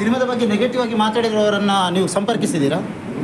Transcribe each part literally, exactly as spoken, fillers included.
ಸಿನಿಮಾದ ಬಗ್ಗೆ ನೆಗೆಟಿವ್ ಆಗಿ ಮಾತಾಡಿರೋರನ್ನು ನೀವು ಸಂಪರ್ಕಿಸಿದ್ದೀರಾ?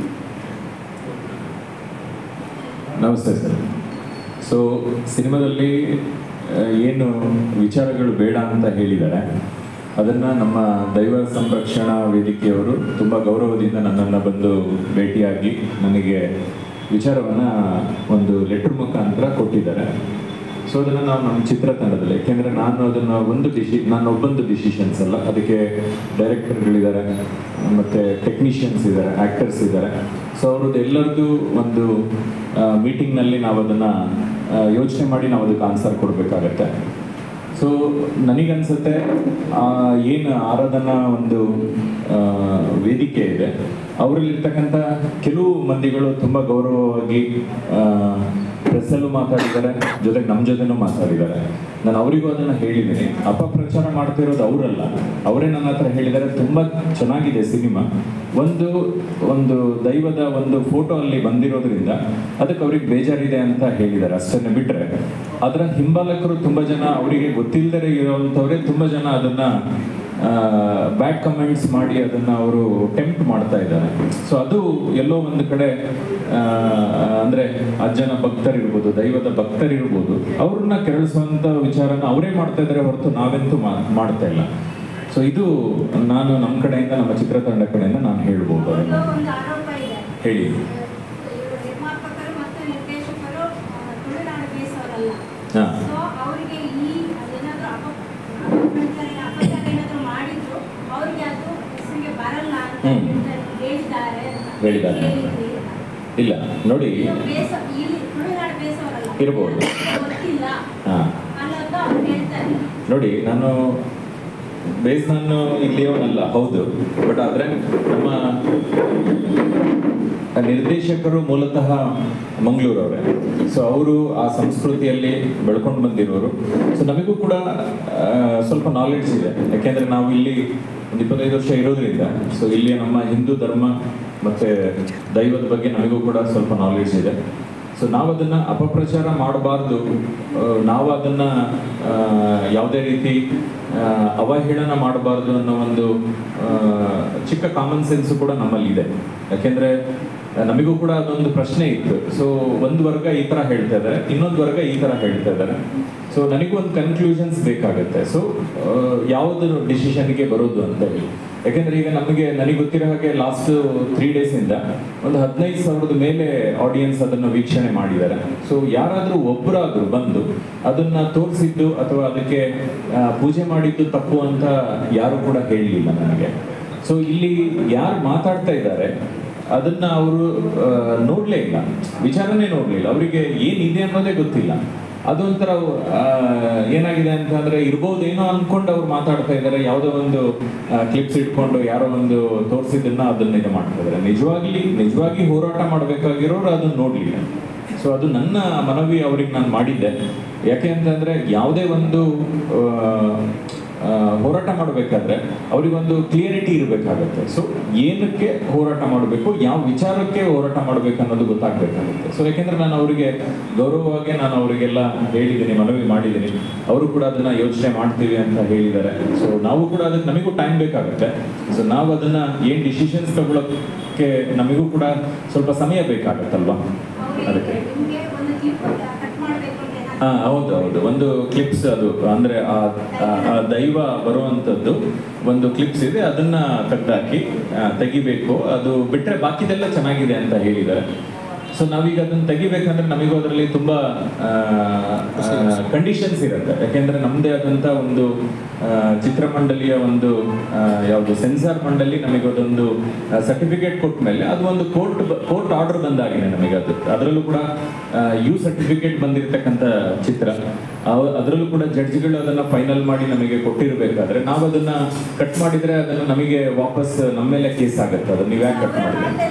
ನಮಸ್ತೆ ಸರ್. ಸೊ ಸಿನಿಮಾದಲ್ಲಿ ಏನು ವಿಚಾರಗಳು ಬೇಡ ಅಂತ ಹೇಳಿದ್ದಾರೆ ಅದನ್ನು ನಮ್ಮ ದೈವ ಸಂರಕ್ಷಣಾ ವೇದಿಕೆಯವರು ತುಂಬ ಗೌರವದಿಂದ ನನ್ನನ್ನು ಬಂದು ಭೇಟಿಯಾಗಿ ನನಗೆ ವಿಚಾರವನ್ನು ಒಂದು ಲೆಟ್ರ್ ಮುಖಾಂತರ ಕೊಟ್ಟಿದ್ದಾರೆ. ಸೊ ಅದನ್ನು ನಾವು ನಮ್ಮ ಚಿತ್ರತಂಡದಲ್ಲಿ, ಯಾಕೆಂದರೆ ನಾನು ಅದನ್ನು ಒಂದು ಡಿಸಿ ನಾನು ಒಬ್ಬೊಂದು ಡಿಸಿಷನ್ಸ್ ಅಲ್ಲ, ಅದಕ್ಕೆ ಡೈರೆಕ್ಟರ್ಗಳಿದ್ದಾರೆ ಮತ್ತು ಟೆಕ್ನಿಷಿಯನ್ಸ್ ಇದ್ದಾರೆ, ಆ್ಯಕ್ಟರ್ಸ್ ಇದ್ದಾರೆ. ಸೊ ಅವ್ರದ್ದು ಎಲ್ಲರದ್ದು ಒಂದು ಮೀಟಿಂಗ್ನಲ್ಲಿ ನಾವು ಅದನ್ನು ಯೋಚನೆ ಮಾಡಿ ನಾವು ಅದಕ್ಕೆ ಆನ್ಸರ್ ಕೊಡಬೇಕಾಗತ್ತೆ. ಸೊ ನನಗನ್ಸುತ್ತೆ ಏನು ಆರಾಧನಾ ಒಂದು ವೇದಿಕೆ ಇದೆ, ಅವರಲ್ಲಿರ್ತಕ್ಕಂಥ ಕೆಲವು ಮಂದಿಗಳು ತುಂಬ ಗೌರವವಾಗಿ ಪ್ರೆಸ್ಸಲ್ಲೂ ಮಾತಾಡಿದ್ದಾರೆ, ಜೊತೆಗೆ ನಮ್ಮ ಜೊತೆನೂ ಮಾತಾಡಿದ್ದಾರೆ. ನಾನು ಅವರಿಗೂ ಅದನ್ನು ಹೇಳಿದ್ದೀನಿ. ಅಪಪ್ರಚಾರ ಮಾಡ್ತಿರೋದು ಅವರಲ್ಲ, ಅವರೇ ನನ್ನ ಹತ್ರ ಹೇಳಿದ್ದಾರೆ ತುಂಬ ಚೆನ್ನಾಗಿದೆ ಸಿನಿಮಾ, ಒಂದು ಒಂದು ದೈವದ ಒಂದು ಫೋಟೋ ಅಲ್ಲಿ ಬಂದಿರೋದ್ರಿಂದ ಅದಕ್ಕೆ ಅವ್ರಿಗೆ ಬೇಜಾರಿದೆ ಅಂತ ಹೇಳಿದ್ದಾರೆ, ಅಷ್ಟನ್ನೇ ಬಿಟ್ಟರೆ ಅದರ ಹಿಂಬಾಲಕರು ತುಂಬ ಜನ, ಅವರಿಗೆ ಗೊತ್ತಿಲ್ಲದೇ ಇರೋವಂಥವರೇ ತುಂಬ ಜನ ಅದನ್ನು ಬ್ಯಾಡ್ ಕಮೆಂಟ್ಸ್ ಮಾಡಿ ಅದನ್ನು ಅವರು ಟೆಂಪ್ಟ್ ಮಾಡ್ತಾ ಇದ್ದಾರೆ. ಸೊ ಅದು ಎಲ್ಲೋ ಒಂದು ಕಡೆ ಅಂದರೆ ಅಜ್ಜನ ಭಕ್ತರಿರ್ಬೋದು, ದೈವದ ಭಕ್ತರಿರ್ಬೋದು, ಅವ್ರನ್ನ ಕೆರಳಿಸುವಂಥ ವಿಚಾರನ ಅವರೇ ಮಾಡ್ತಾ ಇದ್ದಾರೆ ಹೊರತು ನಾವೆಂತೂ ಮಾಡ್ತಾ ಇಲ್ಲ. ಸೊ ಇದು ನಾನು ನಮ್ಮ ಕಡೆಯಿಂದ, ನಮ್ಮ ಚಿತ್ರತಂಡ ಕಡೆಯಿಂದ ನಾನು ಹೇಳ್ಬೋದು. ಅದನ್ನು ಹೇಳಿ. ಹಾಂ ಹೇಳಿದ್ದಾರೆ. ಇಲ್ಲ ನೋಡಿ, ಇರ್ಬೋದು. ಹಾಂ ನೋಡಿ, ನಾನು ಬೇಸ್ ನಾನು ಇಲ್ಲಿಯವನಲ್ಲ, ಹೌದು, ಬಟ್ ಆದರೆ ನಮ್ಮ ನಿರ್ದೇಶಕರು ಮೂಲತಃ ಮಂಗಳೂರವರೇ. ಸೊ ಅವರು ಆ ಸಂಸ್ಕೃತಿಯಲ್ಲಿ ಬೆಳ್ಕೊಂಡು ಬಂದಿರೋರು. ಸೊ ನಮಗೂ ಕೂಡ ಸ್ವಲ್ಪ ನಾಲೆಡ್ಜ್ ಇದೆ, ಯಾಕೆಂದರೆ ನಾವು ಇಲ್ಲಿ ಒಂದು ಇಪ್ಪತ್ತೈದು ವರ್ಷ ಇರೋದ್ರಿಂದ. ಸೊ ಇಲ್ಲಿ ನಮ್ಮ ಹಿಂದೂ ಧರ್ಮ ಮತ್ತು ದೈವದ ಬಗ್ಗೆ ನಮಗೂ ಕೂಡ ಸ್ವಲ್ಪ ನಾಲೆಡ್ಜ್ ಇದೆ. ಸೊ ನಾವು ಅದನ್ನು ಅಪಪ್ರಚಾರ ಮಾಡಬಾರ್ದು, ನಾವು ಅದನ್ನು ಯಾವುದೇ ರೀತಿ ಅವಹೇಳನ ಮಾಡಬಾರ್ದು ಅನ್ನೋ ಒಂದು ಚಿಕ್ಕ ಕಾಮನ್ ಸೆನ್ಸು ಕೂಡ ನಮ್ಮಲ್ಲಿದೆ. ಯಾಕೆಂದರೆ ನಮಗೂ ಕೂಡ ಅದೊಂದು ಪ್ರಶ್ನೆ ಇತ್ತು. ಸೊ ಒಂದು ವರ್ಗ ಈ ಥರ ಹೇಳ್ತಾ ಇದ್ದಾರೆ, ಇನ್ನೊಂದು ವರ್ಗ ಈ ಥರ ಹೇಳ್ತಾ ಇದ್ದಾರೆ. ಸೊ ನನಗೂ ಒಂದು ಕನ್ಕ್ಲೂಷನ್ಸ್ ಬೇಕಾಗುತ್ತೆ. ಸೊ ಯಾವುದು ಡಿಸಿಷನ್ಗೆ ಬರೋದು ಅಂತ ಹೇಳಿ, ಯಾಕೆಂದರೆ ಈಗ ನಮಗೆ ನನಗೆ ಗೊತ್ತಿರೋ ಹಾಗೆ ಲಾಸ್ಟ್ ತ್ರೀ ಡೇಸಿಂದ ಒಂದು ಹದಿನೈದು ಸಾವಿರದ ಮೇಲೆ ಆಡಿಯನ್ಸ್ ಅದನ್ನು ವೀಕ್ಷಣೆ ಮಾಡಿದ್ದಾರೆ. ಸೊ ಯಾರಾದರೂ ಒಬ್ಬರಾದರೂ ಬಂದು ಅದನ್ನು ತೋರಿಸಿದ್ದು ಅಥವಾ ಅದಕ್ಕೆ ಪೂಜೆ ಮಾಡಿದ್ದು ತಪ್ಪು ಅಂತ ಯಾರು ಕೂಡ ಹೇಳಲಿಲ್ಲ ನನಗೆ. ಸೊ ಇಲ್ಲಿ ಯಾರು ಮಾತಾಡ್ತಾ ಇದ್ದಾರೆ ಅದನ್ನು ಅವರು ನೋಡಲೇ ಇಲ್ಲ, ವಿಚಾರನೇ ನೋಡಲಿಲ್ಲ, ಅವರಿಗೆ ಏನಿದೆ ಅನ್ನೋದೇ ಗೊತ್ತಿಲ್ಲ. ಅದೊಂಥರ ಏನಾಗಿದೆ ಅಂತಂದರೆ ಇರ್ಬೋದೇನೋ ಅಂದ್ಕೊಂಡು ಅವ್ರು ಮಾತಾಡ್ತಾ ಇದ್ದಾರೆ, ಯಾವುದೋ ಒಂದು ಕ್ಲಿಪ್ಸ್ ಇಟ್ಕೊಂಡು ಯಾರೋ ಒಂದು ತೋರಿಸಿದ್ದನ್ನು ಅದನ್ನು ಇದು ಮಾಡ್ತಾ ಇದ್ದಾರೆ. ನಿಜವಾಗ್ಲಿ ನಿಜವಾಗಿ ಹೋರಾಟ ಮಾಡಬೇಕಾಗಿರೋರು ಅದನ್ನು ನೋಡಲಿಲ್ಲ. ಸೊ ಅದು ನನ್ನ ಮನವಿ ಅವ್ರಿಗೆ ನಾನು ಮಾಡಿದ್ದೆ. ಯಾಕೆ ಅಂತಂದರೆ ಯಾವುದೇ ಒಂದು ಹೋರಾಟ ಮಾಡಬೇಕಾದ್ರೆ ಅವರಿಗೊಂದು ಕ್ಲಿಯರಿಟಿ ಇರಬೇಕಾಗತ್ತೆ. ಸೊ ಏನಕ್ಕೆ ಹೋರಾಟ ಮಾಡಬೇಕು, ಯಾವ ವಿಚಾರಕ್ಕೆ ಹೋರಾಟ ಮಾಡಬೇಕು ಅನ್ನೋದು ಗೊತ್ತಾಗಬೇಕಾಗುತ್ತೆ. ಸೊ ಯಾಕೆಂದರೆ ನಾನು ಅವರಿಗೆ ಗೌರವವಾಗಿ ನಾನು ಅವರಿಗೆಲ್ಲ ಹೇಳಿದ್ದೀನಿ, ಮನವಿ ಮಾಡಿದ್ದೀನಿ. ಅವರು ಕೂಡ ಅದನ್ನು ಯೋಚನೆ ಮಾಡ್ತೀವಿ ಅಂತ ಹೇಳಿದ್ದಾರೆ. ಸೊ ನಾವು ಕೂಡ ಅದಕ್ಕೆ ನಮಗೂ ಟೈಮ್ ಬೇಕಾಗುತ್ತೆ. ಸೊ ನಾವು ಅದನ್ನು ಏನು ಡಿಸಿಷನ್ಸ್ ತಗೊಳ್ಳೋಕ್ಕೆ ನಮಗೂ ಕೂಡ ಸ್ವಲ್ಪ ಸಮಯ ಬೇಕಾಗತ್ತಲ್ವಾ, ಅದಕ್ಕೆ. ಹಾಂ ಹೌದು ಹೌದು ಒಂದು ಕ್ಲಿಪ್ಸ್, ಅದು ಅಂದರೆ ಆ ದೈವ ಬರುವಂಥದ್ದು ಒಂದು ಕ್ಲಿಪ್ಸ್ ಇದೆ, ಅದನ್ನು ತೆಗೆದಾಕಿ ತೆಗಿಬೇಕು. ಅದು ಬಿಟ್ಟರೆ ಬಾಕಿದೆಲ್ಲ ಚೆನ್ನಾಗಿದೆ ಅಂತ ಹೇಳಿದ್ದಾರೆ. ಸೊ ನಾವೀಗ ಅದನ್ನು ತೆಗಿಬೇಕಂದ್ರೆ ನಮಗೂ ಅದರಲ್ಲಿ ತುಂಬ ಕಂಡೀಷನ್ಸ್ ಇರುತ್ತೆ. ಯಾಕೆಂದರೆ ನಮ್ಮದೇ ಆದಂಥ ಒಂದು ಚಿತ್ರಮಂಡಲಿಯ ಒಂದು ಯಾವುದು ಸೆನ್ಸಾರ್ ಮಂಡಳಿ ನಮಗೆ ಅದೊಂದು ಸರ್ಟಿಫಿಕೇಟ್ ಕೊಟ್ಟ ಮೇಲೆ ಅದು ಒಂದು ಕೋರ್ಟ್ ಕೋರ್ಟ್ ಆರ್ಡರ್ ಬಂದಾಗಿದೆ ನಮಗೆ. ಅದು ಅದರಲ್ಲೂ ಕೂಡ ಯು ಸರ್ಟಿಫಿಕೇಟ್ ಬಂದಿರತಕ್ಕಂಥ ಚಿತ್ರ, ಅದರಲ್ಲೂ ಕೂಡ ಜಡ್ಜ್ಗಳು ಅದನ್ನು ಫೈನಲ್ ಮಾಡಿ ನಮಗೆ ಕೊಟ್ಟಿರಬೇಕಾದ್ರೆ ನಾವು ಅದನ್ನು ಕಟ್ ಮಾಡಿದರೆ ಅದನ್ನು ನಮಗೆ ವಾಪಸ್ ನಮ್ಮ ಮೇಲೆ ಕೇಸ್ ಆಗುತ್ತೆ. ಅದನ್ನು ನೀವು ಯಾಕೆ ಕಟ್ ಮಾಡಿದ್ರೆ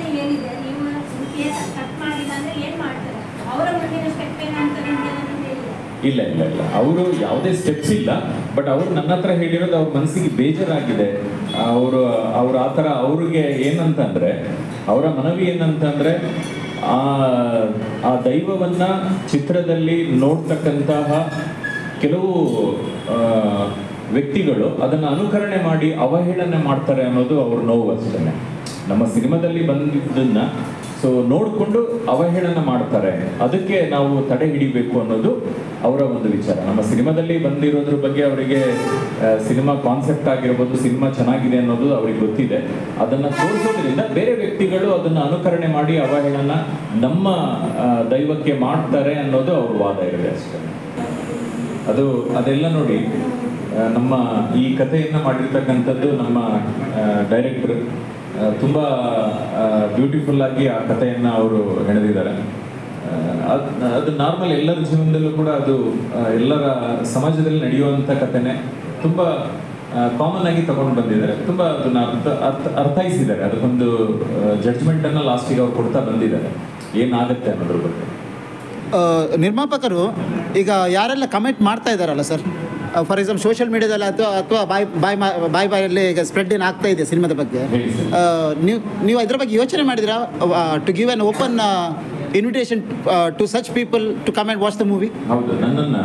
ಇಲ್ಲ ಇಲ್ಲ ಇಲ್ಲ ಅವರು ಯಾವುದೇ ಸ್ಟೆಪ್ಸ್ ಇಲ್ಲ. ಬಟ್ ಅವರು ನನ್ನ ಹತ್ರ ಹೇಳಿರೋದು ಅವ್ರ ಮನಸ್ಸಿಗೆ ಬೇಜಾರಾಗಿದೆ. ಅವರು ಅವ್ರ ಆ ಥರ ಅವ್ರಿಗೆ ಏನಂತಂದರೆ ಅವರ ಮನವಿ ಏನಂತಂದರೆ ಆ ಆ ದೈವವನ್ನು ಚಿತ್ರದಲ್ಲಿ ನೋಡ್ತಕ್ಕಂತಹ ಕೆಲವು ವ್ಯಕ್ತಿಗಳು ಅದನ್ನು ಅನುಕರಣೆ ಮಾಡಿ ಅವಹೇಳನೆ ಮಾಡ್ತಾರೆ ಅನ್ನೋದು ಅವ್ರ ನೋವು ಅಷ್ಟೇ. ನಮ್ಮ ಸಿನಿಮಾದಲ್ಲಿ ಬಂದಿದ್ದನ್ನ ಸೊ ನೋಡಿಕೊಂಡು ಅವಹೇಳನ ಮಾಡ್ತಾರೆ, ಅದಕ್ಕೆ ನಾವು ತಡೆ ಹಿಡಿಬೇಕು ಅನ್ನೋದು ಅವರ ಒಂದು ವಿಚಾರ. ನಮ್ಮ ಸಿನಿಮಾದಲ್ಲಿ ಬಂದಿರೋದ್ರ ಬಗ್ಗೆ ಅವರಿಗೆ ಸಿನಿಮಾ ಕಾನ್ಸೆಪ್ಟ್ ಆಗಿರ್ಬೋದು, ಸಿನಿಮಾ ಚೆನ್ನಾಗಿದೆ ಅನ್ನೋದು ಅವ್ರಿಗೆ ಗೊತ್ತಿದೆ. ಅದನ್ನು ತೋರಿಸೋದ್ರಿಂದ ಬೇರೆ ವ್ಯಕ್ತಿಗಳು ಅದನ್ನು ಅನುಕರಣೆ ಮಾಡಿ ಅವಹೇಳನ ನಮ್ಮ ದೈವಕ್ಕೆ ಮಾಡ್ತಾರೆ ಅನ್ನೋದು ಅವ್ರ ವಾದ ಇದೆ ಅಷ್ಟೇ. ಅದು ಅದೆಲ್ಲ ನೋಡಿ ನಮ್ಮ ಈ ಕಥೆಯನ್ನು ಮಾಡಿರ್ತಕ್ಕಂಥದ್ದು ನಮ್ಮ ಡೈರೆಕ್ಟರ್ ತುಂಬ ಬ್ಯೂಟಿಫುಲ್ ಆಗಿ ಆ ಕಥೆಯನ್ನು ಅವರು ಹೆಣೆದಿದ್ದಾರೆ. ಅದು ಅದು ನಾರ್ಮಲ್ ಎಲ್ಲರ ಜೀವನದಲ್ಲೂ ಕೂಡ ಅದು ಎಲ್ಲರ ಸಮಾಜದಲ್ಲಿ ನಡೆಯುವಂಥ ಕಥೆನೇ ತುಂಬ ಕಾಮನ್ ಆಗಿ ತಗೊಂಡು ಬಂದಿದ್ದಾರೆ. ತುಂಬ ಅದನ್ನ ಅರ್ಥ ಅರ್ಥ ಅರ್ಥೈಸಿದ್ದಾರೆ. ಅದಕ್ಕೊಂದು ಜಡ್ಜ್ಮೆಂಟನ್ನು ಲಾಸ್ಟಿಗೆ ಅವ್ರು ಕೊಡ್ತಾ ಬಂದಿದ್ದಾರೆ ಏನಾಗುತ್ತೆ ಅನ್ನೋದ್ರ ಬಗ್ಗೆ. ನಿರ್ಮಾಪಕರು ಈಗ ಯಾರೆಲ್ಲ ಕಮೆಂಟ್ ಮಾಡ್ತಾ ಇದ್ದಾರಲ್ಲ ಸರ್, ಫಾರ್ ಎಕ್ಸಾಂಪಲ್ ಸೋಷಿಯಲ್ ಮೀಡಿಯಾದಲ್ಲಿ ಅಥವಾ ಅಥವಾ ಬಾಯ್ ಬಾಯ್ ಬಾಯ್ ಬಾಯಲ್ಲಿ ಈಗ ಸ್ಪ್ರೆಡ್ ಏನು ಆಗ್ತಾ ಇದೆ ಸಿನಿಮಾದ ಬಗ್ಗೆ, ನೀವು ನೀವು ಇದ್ರ ಬಗ್ಗೆ ಯೋಚನೆ ಮಾಡಿದಿರಾ to give an open invitation to such people to come and watch the movie? ಹೌದು, ನನ್ನನ್ನು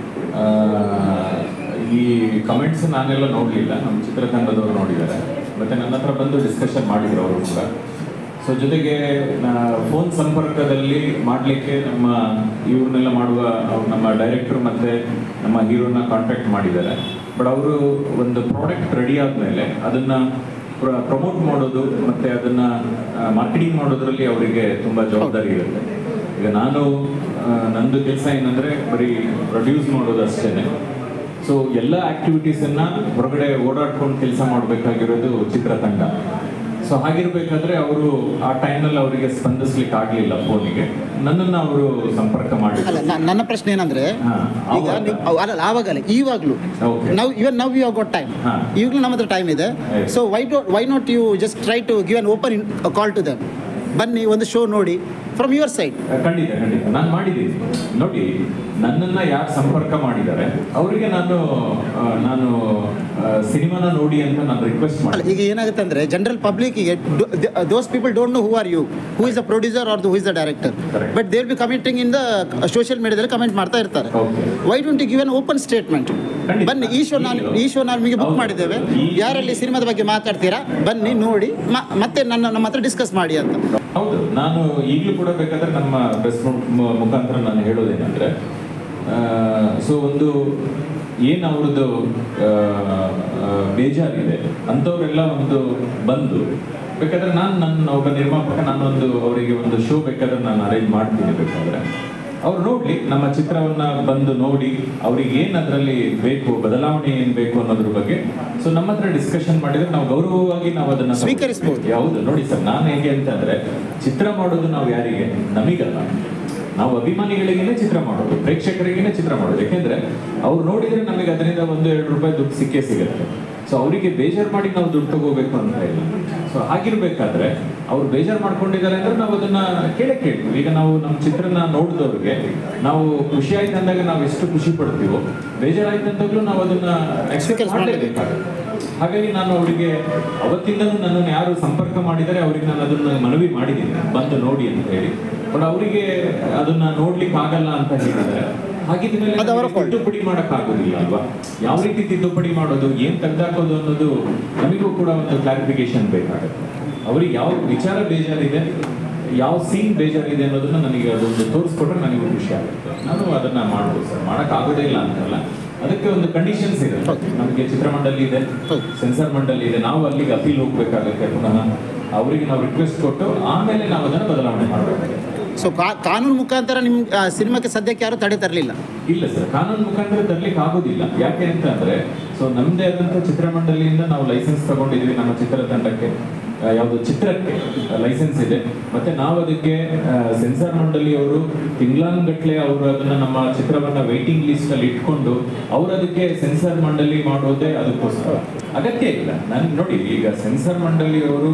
ಈ ಕಮೆಂಟ್ಸ್ ನಾನೆಲ್ಲ ನೋಡಲಿಲ್ಲ, ನಮ್ಮ ಚಿತ್ರತಂಡದವರು ನೋಡಿದ್ದಾರೆ. ಮತ್ತು ನನ್ನ ಹತ್ರ ಬಂದು ಡಿಸ್ಕಷನ್ ಮಾಡಿದ್ರು ಅವರು ಕೂಡ. ಸೊ ಜೊತೆಗೆ ಫೋನ್ ಸಂಪರ್ಕದಲ್ಲಿ ಮಾಡಲಿಕ್ಕೆ ನಮ್ಮ ಇವ್ರನ್ನೆಲ್ಲ ಮಾಡುವ ನಮ್ಮ ಡೈರೆಕ್ಟರ್ ಮತ್ತು ನಮ್ಮ ಹೀರೋನ ಕಾಂಟ್ಯಾಕ್ಟ್ ಮಾಡಿದ್ದಾರೆ. ಬಟ್ ಅವರು ಒಂದು ಪ್ರಾಡಕ್ಟ್ ರೆಡಿ ಆದಮೇಲೆ ಅದನ್ನು ಪ್ರಮೋಟ್ ಮಾಡೋದು ಮತ್ತು ಅದನ್ನು ಮಾರ್ಕೆಟಿಂಗ್ ಮಾಡೋದ್ರಲ್ಲಿ ಅವರಿಗೆ ತುಂಬ ಜವಾಬ್ದಾರಿ ಇರುತ್ತೆ. ಈಗ ನಾನು ನಂದು ಕೆಲಸ ಏನಂದರೆ ಬರೀ ಪ್ರೊಡ್ಯೂಸ್ ಮಾಡೋದು ಅಷ್ಟೇ. ಸೊ ಎಲ್ಲ ಆ್ಯಕ್ಟಿವಿಟೀಸನ್ನು ಹೊರಗಡೆ ಓಡಾಡ್ಕೊಂಡು ಕೆಲಸ ಮಾಡಬೇಕಾಗಿರೋದು ಚಿತ್ರತಂಡ. ಸೊ ಹಾಗಿರ್ಬೇಕಾದ್ರೆ ಅವರು ಆ ಟೈಮ್ನಲ್ಲಿ ಅವರಿಗೆ ಸ್ಪಂದಿಸ್ಲಿಕ್ಕೆ ಆಗಲಿಲ್ಲ ಫೋನಿಗೆ. ನನ್ನನ್ನು ಅವರು ಸಂಪರ್ಕ ಮಾಡಿ. ಅಲ್ಲ, ನನ್ನ ಪ್ರಶ್ನೆ ಏನಂದ್ರೆ ಈಗ ಅಲ್ಲ ಆವಾಗಲೇ ಇವಾಗಲೂ ನಾವು even now you got time, ಈಗಲೂ ನಮ್ಮ ಹತ್ರ ಟೈಮ್ ಇದೆ. So why do why not you just try to give an open call to them, ಬನ್ನಿ ಒಂದು ಶೋ ನೋಡಿ ಫ್ರಮ್ ಯುವರ್ ಸೈಡ್. ಖಂಡಿತ ಖಂಡಿತ ನಾನು ಮಾಡಿದ್ದೀನಿ. ನೋಡಿ, ನನ್ನನ್ನು ಯಾರು ಸಂಪರ್ಕ ಮಾಡಿದ್ದಾರೆ ಅವರಿಗೆ ನಾನು ನಾನು ಸಿನಿಮಾನ ನೋಡಿ ಅಂತ ನಾನು ರಿಕ್ವೆಸ್ಟ್ ಮಾಡಿ. ಈಗ ಏನಾಗುತ್ತೆ ಅಂದರೆ ಜನರಲ್ ಪಬ್ಲಿಕ್ಕಿಗೆ those people don't know who are you, who is the producer or who is the director, but they will be commenting in the social ಮೀಡಿಯಾದಲ್ಲಿ ಕಮೆಂಟ್ ಮಾಡ್ತಾ ಇರ್ತಾರೆ. Why don't you give an open statement? ಬನ್ನಿ, ಈ show ನಾನು ಈ show ನಾನು ನಿಮಗೆ book ಮಾಡಿದ್ದೇವೆ, ಯಾರಲ್ಲಿ ಸಿನಿಮಾದ ಬಗ್ಗೆ ಮಾತಾಡ್ತೀರಾ ಬನ್ನಿ ನೋಡಿ ಮತ್ತೆ ನನ್ನ ನಮ್ಮ ಹತ್ರ ಡಿಸ್ಕಸ್ ಮಾಡಿ ಅಂತ. ಹೌದು, ನಾನು ಈಗಲೂ ಕೂಡ ಬೇಕಾದ್ರೆ ನಮ್ಮ ಪ್ರೆಸ್ ಮುಖಾಂತರ ನಾನು ಹೇಳೋದೇನೆಂದರೆ, ಸೊ ಒಂದು ಏನು ಅವ್ರದ್ದು ಬೇಜಾರಿದೆ ಅಂಥವರೆಲ್ಲ ಒಂದು ಬಂದು ಬೇಕಾದ್ರೆ ನಾನು ನನ್ನ ಒಬ್ಬ ನಿರ್ಮಾಪಕ ನಾನೊಂದು ಅವರಿಗೆ ಒಂದು ಶೋ ಬೇಕಾದ್ರೆ ನಾನು ಅರೇಂಜ್ ಮಾಡ್ತೀನಿ. ಬೇಕಾದ್ರೆ ಅವ್ರು ನೋಡಲಿ, ನಮ್ಮ ಚಿತ್ರವನ್ನು ಬಂದು ನೋಡಿ ಅವ್ರಿಗೆ ಏನು ಅದರಲ್ಲಿ ಬೇಕು, ಬದಲಾವಣೆ ಏನು ಬೇಕು ಅನ್ನೋದ್ರ ಬಗ್ಗೆ ಸೊ ನಮ್ಮ ಹತ್ರ ಡಿಸ್ಕಷನ್ ಮಾಡಿದ್ರೆ ನಾವು ಗೌರವವಾಗಿ ನಾವು ಅದನ್ನು ಸ್ವೀಕರಿಸ್ಬೋದು. ಹೌದು, ನೋಡಿ ಸರ್, ನಾನು ಹೇಗೆ ಅಂತಂದರೆ ಚಿತ್ರ ಮಾಡೋದು ನಾವು ಯಾರಿಗೆ, ನಮಗಲ್ಲ, ನಾವು ಅಭಿಮಾನಿಗಳಿಗೇನೆ ಚಿತ್ರ ಮಾಡೋದು, ಪ್ರೇಕ್ಷಕರಿಗೇನೆ ಚಿತ್ರ ಮಾಡೋದು. ಯಾಕೆಂದರೆ ಅವ್ರು ನೋಡಿದರೆ ನಮಗೆ ಅದರಿಂದ ಒಂದು ಎರಡು ರೂಪಾಯಿ ದುಡ್ಡು ಸಿಕ್ಕೇ ಸಿಗುತ್ತೆ. ಸೊ ಅವರಿಗೆ ಬೇಜಾರು ಮಾಡಿ ನಾವು ದುಡ್ಡು ತಗೋಬೇಕು ಅಂತ ಇಲ್ಲ. ಸೊ ಹಾಗಿರ್ಬೇಕಾದ್ರೆ ಅವ್ರು ಬೇಜಾರು ಮಾಡ್ಕೊಂಡಿದ್ದಾರೆ ಅಂದರೆ ನಾವು ಅದನ್ನು ಕೇಳೇ ಕೇಳ್ತೀವಿ. ಈಗ ನಾವು ನಮ್ಮ ಚಿತ್ರನ ನೋಡಿದವ್ರಿಗೆ ನಾವು ಖುಷಿ ಆಯ್ತು ಅಂದಾಗ ನಾವು ಎಷ್ಟು ಖುಷಿ ಪಡ್ತೀವೋ, ಬೇಜಾರಾಯ್ತು ಅಂದಾಗಲೂ ನಾವು ಅದನ್ನು ಎಕ್ಸ್ಪೆಕ್ಟ್ ಮಾಡಲೇಬೇಕಾಗುತ್ತೆ. ಹಾಗಾಗಿ ನಾನು ಅವರಿಗೆ ಅವತ್ತಿಂದಲೂ ನನ್ನನ್ನು ಯಾರು ಸಂಪರ್ಕ ಮಾಡಿದರೆ ಅವ್ರಿಗೆ ನಾನು ಅದನ್ನು ಮನವಿ ಮಾಡಿದ್ದೀನಿ, ಬಂದು ನೋಡಿ ಅಂತ ಹೇಳಿ. ಬಟ್ ಅವರಿಗೆ ಅದನ್ನ ನೋಡ್ಲಿಕ್ಕೆ ಆಗಲ್ಲ ಅಂತ ಹೇಳಿದರೆ ಹಾಗಿದ್ಮೇಲೆ ತಿದ್ದುಪಡಿ ಮಾಡೋಕ್ಕಾಗೋದಿಲ್ಲ ಅಲ್ವಾ? ಯಾವ ರೀತಿ ತಿದ್ದುಪಡಿ ಮಾಡೋದು, ಏನು ತೆಗೆದಾಕೋದು ಅನ್ನೋದು ನಮಗೂ ಕೂಡ ಒಂದು ಕ್ಲಾರಿಫಿಕೇಶನ್ ಬೇಕಾಗುತ್ತೆ. ಅವ್ರಿಗೆ ಯಾವ ವಿಚಾರ ಬೇಜಾರಿದೆ, ಯಾವ ಸೀನ್ ಬೇಜಾರಿದೆ ಅನ್ನೋದನ್ನ ನನಗೆ ಅದೊಂದು ತೋರಿಸ್ಕೊಟ್ರೆ ನನಗೆ ಖುಷಿ ಆಗುತ್ತೆ. ನಾನು ಅದನ್ನ ಮಾಡ್ಬೋದು ಸರ್, ಮಾಡೋಕ್ಕಾಗೋದೇ ಇಲ್ಲ ಅಂತಲ್ಲ. ಅದಕ್ಕೆ ಒಂದು ಕಂಡೀಷನ್ಸ್ ಇದೆ. ನಮಗೆ ಚಿತ್ರಮಂಡಳಿ ಇದೆ, ಸೆನ್ಸಾರ್ ಮಂಡಳಿ ಇದೆ, ನಾವು ಅಲ್ಲಿಗೆ ಅಪೀಲ್ ಹೋಗ್ಬೇಕಾಗುತ್ತೆ. ಪುನಃ ಅವರಿಗೆ ನಾವು ರಿಕ್ವೆಸ್ಟ್ ಕೊಟ್ಟು ಆಮೇಲೆ ನಾವು ಅದನ್ನು ಬದಲಾವಣೆ ಮಾಡಬೇಕಾಗುತ್ತೆ. ಸೊ ಕಾನೂನು ಮುಖಾಂತರ ನಿಮ್ಮ ಸಿನಿಮಾಕ್ಕೆ ಸದ್ಯಕ್ಕೆ ಯಾರು ತಡೆ ತರಲಿಲ್ಲ? ಇಲ್ಲ ಸರ್, ಕಾನೂನು ಮುಖಾಂತರ ತರಲಿಕ್ಕೆ ಆಗೋದಿಲ್ಲ. ಯಾಕೆ ಅಂತ ಅಂದರೆ, ಸೊ ನಮ್ಮದೇ ಆದಂಥ ಚಿತ್ರಮಂಡಳಿಯಿಂದ ನಾವು ಲೈಸೆನ್ಸ್ ತಗೊಂಡಿದ್ವಿ. ನಮ್ಮ ಚಿತ್ರತಂಡಕ್ಕೆ ಯಾವುದು ಚಿತ್ರಕ್ಕೆ ಲೈಸೆನ್ಸ್ ಇದೆ. ಮತ್ತು ನಾವು ಅದಕ್ಕೆ ಸೆನ್ಸಾರ್ ಮಂಡಳಿಯವರು ತಿಂಗಳಾನುಗಟ್ಟಲೆ ಅವರು ಅದನ್ನು ನಮ್ಮ ಚಿತ್ರವನ್ನು ವೆಯ್ಟಿಂಗ್ ಲಿಸ್ಟಲ್ಲಿ ಇಟ್ಕೊಂಡು ಅವರು ಅದಕ್ಕೆ ಸೆನ್ಸಾರ್ ಮಂಡಳಿ ಮಾಡೋದೇ ಅದಕ್ಕೋಸ್ಕರ. ಅಗತ್ಯ ಇಲ್ಲ. ನನಗೆ ನೋಡಿ, ಈಗ ಸೆನ್ಸಾರ್ ಮಂಡಳಿಯವರು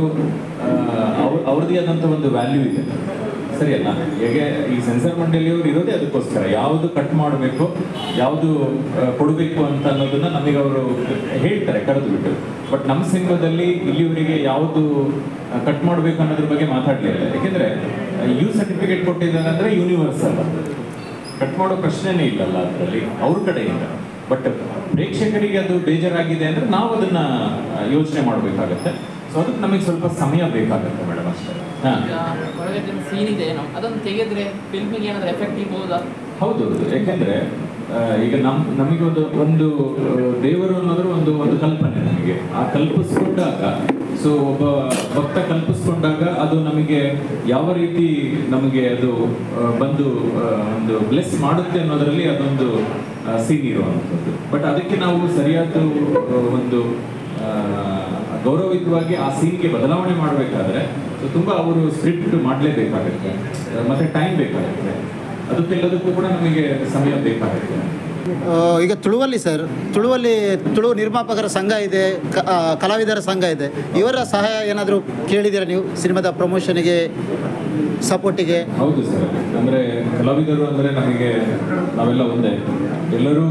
ಅವ್ರ ಅವ್ರದ್ದೇ ಆದಂಥ ಒಂದು ವ್ಯಾಲ್ಯೂ ಇದೆ, ಸರಿಯಲ್ಲ? ಹೇಗೆ ಈ ಸೆನ್ಸಾರ್ ಮಂಡಳಿಯವರು ಇರೋದೇ ಅದಕ್ಕೋಸ್ಕರ, ಯಾವುದು ಕಟ್ ಮಾಡಬೇಕು, ಯಾವುದು ಕೊಡಬೇಕು ಅಂತ ಅನ್ನೋದನ್ನ ನಮಗೆ ಅವರು ಹೇಳ್ತಾರೆ ಕರೆದು ಬಿಟ್ಟು. ಬಟ್ ನಮ್ಮ ಸಿನಿಮಾದಲ್ಲಿ ಇಲ್ಲಿವರೆಗೆ ಯಾವುದು ಕಟ್ ಮಾಡಬೇಕು ಅನ್ನೋದ್ರ ಬಗ್ಗೆ ಮಾತಾಡಲಿಲ್ಲ. ಯಾಕೆಂದರೆ ಯು ಸರ್ಟಿಫಿಕೇಟ್ ಕೊಟ್ಟಿದ್ದಾರೆ ಅಂದರೆ ಯೂನಿವರ್ಸಲ್, ಕಟ್ ಮಾಡೋ ಪ್ರಶ್ನೆನೇ ಇಲ್ಲಲ್ಲ ಅದರಲ್ಲಿ ಅವ್ರ ಕಡೆಯಿಂದ. ಬಟ್ ಪ್ರೇಕ್ಷಕರಿಗೆ ಅದು ಬೇಜಾರಾಗಿದೆ ಅಂದರೆ ನಾವು ಅದನ್ನು ಯೋಚನೆ ಮಾಡಬೇಕಾಗತ್ತೆ. ಸೊ ಅದಕ್ಕೆ ನಮಗೆ ಸ್ವಲ್ಪ ಸಮಯ ಬೇಕಾಗುತ್ತೆ ಮೇಡಮ್ ಅಷ್ಟೇ. ಹಾಂ, ಸೀನ್ ಇದೆ ಅದನ್ನು ತೆಗೆದ್ರೆ ಫಿಲ್ಮಿಗೆ ಏನಾದರೂ ಎಫೆಕ್ಟ್ ಇರ್ಬೋದಾ? ಹೌದು, ಯಾಕೆಂದರೆ ಈಗ ನಮ್ ನಮಗೆ ಒಂದು ಒಂದು ದೇವರು ಅನ್ನೋದ್ರ ಒಂದು ಒಂದು ಕಲ್ಪನೆ ನಮಗೆ ಆ ಕಲ್ಪಿಸ್ಕೊಂಡಾಗ, ಸೊ ಒಬ್ಬ ಭಕ್ತ ಕಲ್ಪಿಸ್ಕೊಂಡಾಗ ಅದು ನಮಗೆ ಯಾವ ರೀತಿ ನಮಗೆ ಅದು ಬಂದು ಒಂದು ಬ್ಲೆಸ್ ಮಾಡುತ್ತೆ ಅನ್ನೋದರಲ್ಲಿ ಅದೊಂದು ಸೀನ್ ಇರುವಂಥದ್ದು. ಬಟ್ ಅದಕ್ಕೆ ನಾವು ಸರಿಯಾದ ಒಂದು ಗೌರವಯುತವಾಗಿ ಆ ಸೀನ್ಗೆ ಬದಲಾವಣೆ ಮಾಡಬೇಕಾದ್ರೆ ಸೊ ತುಂಬ ಅವರು ಸ್ಕ್ರಿಪ್ಟ್ ಮಾಡಲೇಬೇಕಾಗುತ್ತೆ, ಮತ್ತೆ ಟೈಮ್ ಬೇಕಾಗುತ್ತೆ, ಅದಕ್ಕೆಲ್ಲದಕ್ಕೂ ಕೂಡ ನಮಗೆ ಸಮಯ ಬೇಕಾಗುತ್ತೆ. ಈಗ ತುಳುವಲ್ಲಿ ಸರ್, ತುಳುವಲ್ಲಿ ತುಳು ನಿರ್ಮಾಪಕರ ಸಂಘ ಇದೆ, ಕಲಾವಿದರ ಸಂಘ ಇದೆ. ಇವರ ಸಹಾಯ ಏನಾದರೂ ಕೇಳಿದ್ದೀರಾ ನೀವು ಸಿನಿಮಾದ ಪ್ರಮೋಷನ್ಗೆ, ಸಪೋರ್ಟಿಗೆ? ಹೌದು ಸರ್, ಅಂದರೆ ಕಲಾವಿದರು ಅಂದರೆ ನಮಗೆ ನಾವೆಲ್ಲ ಒಂದೇ, ಎಲ್ಲರೂ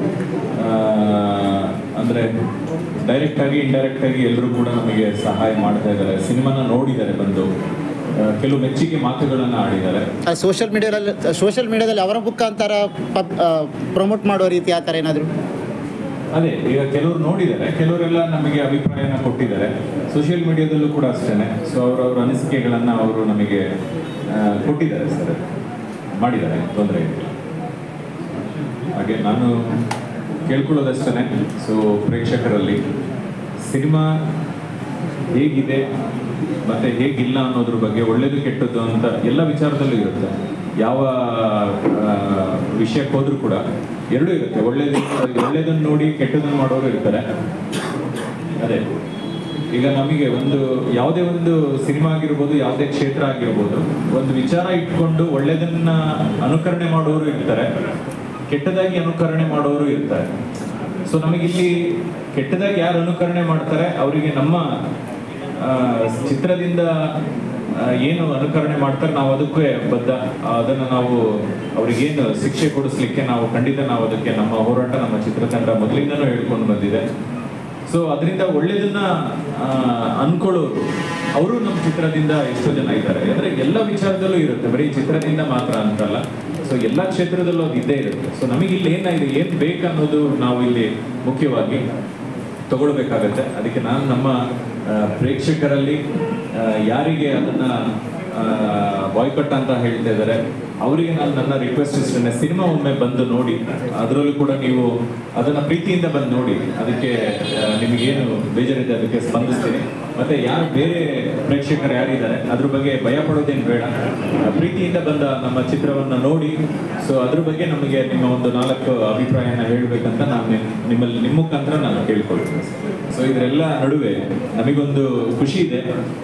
ಅಂದರೆ ಡೈರೆಕ್ಟಾಗಿ ಇಂಡೈರೆಕ್ಟಾಗಿ ಎಲ್ಲರೂ ಕೂಡ ನಮಗೆ ಸಹಾಯ ಮಾಡ್ತಾ ಇದ್ದಾರೆ. ಸಿನಿಮಾನ ನೋಡಿದ್ದಾರೆ, ಬಂದು ಕೆಲವು ಮೆಚ್ಚುಗೆ ಮಾತುಗಳನ್ನು ಆಡಿದ್ದಾರೆ. ಸೋಷಿಯಲ್ ಮೀಡಿಯಾದಲ್ಲಿ ಸೋಷಿಯಲ್ ಮೀಡಿಯಾದಲ್ಲಿ ಅವರ ಮುಖಾಂತರ ಪಬ್ ಪ್ರಮೋಟ್ ಮಾಡೋ ರೀತಿ ಆ ಥರ ಏನಾದರೂ? ಅದೇ, ಈಗ ಕೆಲವರು ನೋಡಿದ್ದಾರೆ, ಕೆಲವರೆಲ್ಲ ನಮಗೆ ಅಭಿಪ್ರಾಯನ ಕೊಟ್ಟಿದ್ದಾರೆ. ಸೋಷಿಯಲ್ ಮೀಡಿಯಾದಲ್ಲೂ ಕೂಡ ಅಷ್ಟೇ. ಸೊ ಅವರವ್ರ ಅನಿಸಿಕೆಗಳನ್ನು ಅವರು ನಮಗೆ ಕೊಟ್ಟಿದ್ದಾರೆ ಸರ್, ಮಾಡಿದ್ದಾರೆ, ತೊಂದರೆ ಇಲ್ಲ. ಹಾಗೆ ನಾನು ಕೇಳ್ಕೊಳ್ಳೋದಷ್ಟೇ, ಸೊ ಪ್ರೇಕ್ಷಕರಲ್ಲಿ ಸಿನಿಮಾ ಹೇಗಿದೆ ಮತ್ತು ಹೇಗಿಲ್ಲ ಅನ್ನೋದ್ರ ಬಗ್ಗೆ, ಒಳ್ಳೇದು ಕೆಟ್ಟದ್ದು ಅಂತ ಎಲ್ಲ ವಿಚಾರದಲ್ಲೂ ಇರುತ್ತೆ. ಯಾವ ವಿಷಯಕ್ಕೆ ಹೋದ್ರೂ ಕೂಡ ಎರಡೂ ಇರುತ್ತೆ. ಒಳ್ಳೇದು ಒಳ್ಳೇದನ್ನು ನೋಡಿ ಕೆಟ್ಟದನ್ನು ಮಾಡೋರು ಇರ್ತಾರೆ. ಅದೇ, ಈಗ ನಮಗೆ ಒಂದು ಯಾವುದೇ ಒಂದು ಸಿನಿಮಾ ಆಗಿರ್ಬೋದು, ಯಾವುದೇ ಕ್ಷೇತ್ರ ಆಗಿರ್ಬೋದು, ಒಂದು ವಿಚಾರ ಇಟ್ಕೊಂಡು ಒಳ್ಳೇದನ್ನ ಅನುಕರಣೆ ಮಾಡೋರು ಇರ್ತಾರೆ, ಕೆಟ್ಟದಾಗಿ ಅನುಕರಣೆ ಮಾಡೋರು ಇರ್ತಾರೆ. ಸೊ ನಮಗಿಲ್ಲಿ ಕೆಟ್ಟದಾಗಿ ಯಾರು ಅನುಕರಣೆ ಮಾಡ್ತಾರೆ ಅವರಿಗೆ ನಮ್ಮ ಚಿತ್ರದಿಂದ ಏನು ಅನುಕರಣೆ ಮಾಡ್ತಾರೆ ನಾವು ಅದಕ್ಕೆ ಬದ್ಧ. ಅದನ್ನು ನಾವು ಅವ್ರಿಗೇನು ಶಿಕ್ಷೆ ಕೊಡಿಸ್ಲಿಕ್ಕೆ ನಾವು ಖಂಡಿತ ನಾವು ಅದಕ್ಕೆ ನಮ್ಮ ಹೋರಾಟ, ನಮ್ಮ ಚಿತ್ರತಂಡ ಮೊದಲಿಂದನೂ ಹೇಳ್ಕೊಂಡು ಬಂದಿದೆ. ಸೊ ಅದರಿಂದ ಒಳ್ಳೇದನ್ನ ಅನ್ಕೊಳ್ಳೋರು ಅವರು ನಮ್ಮ ಚಿತ್ರದಿಂದ ಎಷ್ಟೋ ಜನ ಇದ್ದಾರೆ. ಅಂದರೆ ಎಲ್ಲ ವಿಚಾರದಲ್ಲೂ ಇರುತ್ತೆ, ಬರೀ ಚಿತ್ರದಿಂದ ಮಾತ್ರ ಅಂತಲ್ಲ. ಸೊ ಎಲ್ಲ ಕ್ಷೇತ್ರದಲ್ಲೂ ಅದು ಇದ್ದೇ ಇರುತ್ತೆ. ಸೊ ನಮಗಿಲ್ಲಿ ಏನಾಗಿದೆ, ಏನು ಬೇಕನ್ನೋದು ನಾವು ಇಲ್ಲಿ ಮುಖ್ಯವಾಗಿ ತಗೊಳ್ಬೇಕಾಗತ್ತೆ. ಅದಕ್ಕೆ ನಾನು ನಮ್ಮ ಪ್ರೇಕ್ಷಕರಲ್ಲಿ ಯಾರಿಗೆ ಅದನ್ನು ಬಾಯ್ಕಟ್ ಅಂತ ಹೇಳ್ತಾ ಇದ್ದಾರೆ ಅವರಿಗೆ ನಾನು ನನ್ನ ರಿಕ್ವೆಸ್ಟ್ ಇಷ್ಟೇ, ಸಿನಿಮಾ ಒಮ್ಮೆ ಬಂದು ನೋಡಿ, ಅದರಲ್ಲೂ ಕೂಡ ನೀವು ಅದನ್ನು ಪ್ರೀತಿಯಿಂದ ಬಂದು ನೋಡಿ. ಅದಕ್ಕೆ ನಿಮಗೇನು ಬೇಜಾರಿದೆ ಅದಕ್ಕೆ ಸ್ಪಂದಿಸ್ತೀನಿ. ಮತ್ತು ಯಾರು ಬೇರೆ ಪ್ರೇಕ್ಷಕರು ಯಾರಿದ್ದಾರೆ ಅದ್ರ ಬಗ್ಗೆ ಭಯ ಪಡೋದೇನು ಬೇಡ, ಪ್ರೀತಿಯಿಂದ ಬಂದ ನಮ್ಮ ಚಿತ್ರವನ್ನು ನೋಡಿ. ಸೊ ಅದ್ರ ಬಗ್ಗೆ ನಮಗೆ ನಿಮ್ಮ ಒಂದು ನಾಲ್ಕು ಅಭಿಪ್ರಾಯನ ಹೇಳಬೇಕಂತ ನಾನು ನಿಮ್ಮಲ್ಲಿ ನಿಮ್ಮ ಮುಖಾಂತರ ನಾನು ಕೇಳ್ಕೊಳ್ತೀನಿ. ಸೊ ಇದರೆಲ್ಲ ನಡುವೆ ನಮಗೊಂದು ಖುಷಿ ಇದೆ.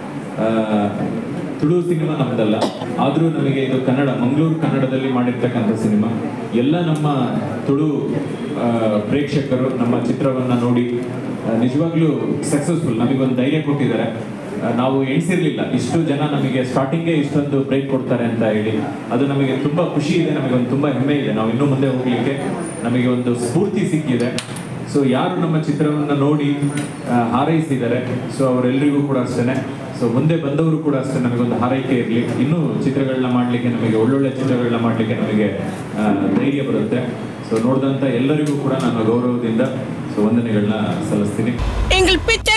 ತುಳು ಸಿನಿಮಾ ನಮ್ಮದಲ್ಲ, ಆದರೂ ನಮಗೆ ಇದು ಕನ್ನಡ, ಮಂಗಳೂರು ಕನ್ನಡದಲ್ಲಿ ಮಾಡಿರ್ತಕ್ಕಂಥ ಸಿನಿಮಾ. ಎಲ್ಲ ನಮ್ಮ ತುಳು ಪ್ರೇಕ್ಷಕರು ನಮ್ಮ ಚಿತ್ರವನ್ನು ನೋಡಿ ನಿಜವಾಗ್ಲೂ ಸಕ್ಸಸ್ಫುಲ್, ನಮಗೊಂದು ಧೈರ್ಯ ಕೊಟ್ಟಿದ್ದಾರೆ. ನಾವು ಎಣಿಸಿರ್ಲಿಲ್ಲ ಇಷ್ಟು ಜನ ನಮಗೆ ಸ್ಟಾರ್ಟಿಂಗೇ ಇಷ್ಟೊಂದು ಬ್ರೇಕ್ ಕೊಡ್ತಾರೆ ಅಂತ ಹೇಳಿ. ಅದು ನಮಗೆ ತುಂಬ ಖುಷಿ ಇದೆ, ನಮಗೊಂದು ತುಂಬ ಹೆಮ್ಮೆ ಇದೆ. ನಾವು ಇನ್ನೂ ಮುಂದೆ ಹೋಗಲಿಕ್ಕೆ ನಮಗೆ ಒಂದು ಸ್ಫೂರ್ತಿ ಸಿಕ್ಕಿದೆ. ಸೊ ಯಾರು ನಮ್ಮ ಚಿತ್ರವನ್ನು ನೋಡಿ ಹಾರೈಸಿದ್ದಾರೆ, ಸೊ ಅವರೆಲ್ಲರಿಗೂ ಕೂಡ ಅಷ್ಟೇ. ಸೊ ಮುಂದೆ ಬಂದವರು ಕೂಡ ಅಷ್ಟೇ, ನಮಗೊಂದು ಹಾರೈಕೆ ಇರಲಿ, ಇನ್ನೂ ಚಿತ್ರಗಳನ್ನ ಮಾಡಲಿಕ್ಕೆ, ನಮಗೆ ಒಳ್ಳೊಳ್ಳೆ ಚಿತ್ರಗಳನ್ನ ಮಾಡಲಿಕ್ಕೆ ನಮಗೆ ಧೈರ್ಯ ಬರುತ್ತೆ. ಸೊ ನೋಡಿದಂಥ ಎಲ್ಲರಿಗೂ ಕೂಡ ನಾನು ಗೌರವದಿಂದ ಸೊ ವಂದನೆಗಳನ್ನ ಸಲ್ಲಿಸ್ತೀನಿ.